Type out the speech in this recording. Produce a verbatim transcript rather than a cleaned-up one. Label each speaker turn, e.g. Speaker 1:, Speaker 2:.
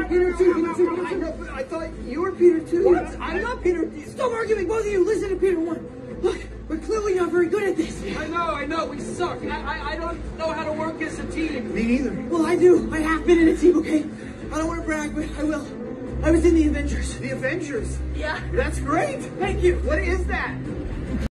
Speaker 1: Peter too, Peter too, Peter
Speaker 2: I
Speaker 1: too.
Speaker 2: know, but I thought you were Peter too.
Speaker 1: What? I'm not Peter. Stop arguing, both of you. Listen to Peter one. Look, we're clearly not very good at this.
Speaker 3: I know, I know, we suck. I, I, I don't know how to work as a team.
Speaker 2: Me neither.
Speaker 1: Well, I do. I have been in a team, okay? I don't want to brag, but I will. I was in the Avengers.
Speaker 2: The Avengers.
Speaker 3: Yeah.
Speaker 2: That's great.
Speaker 1: Thank you.
Speaker 2: What is that?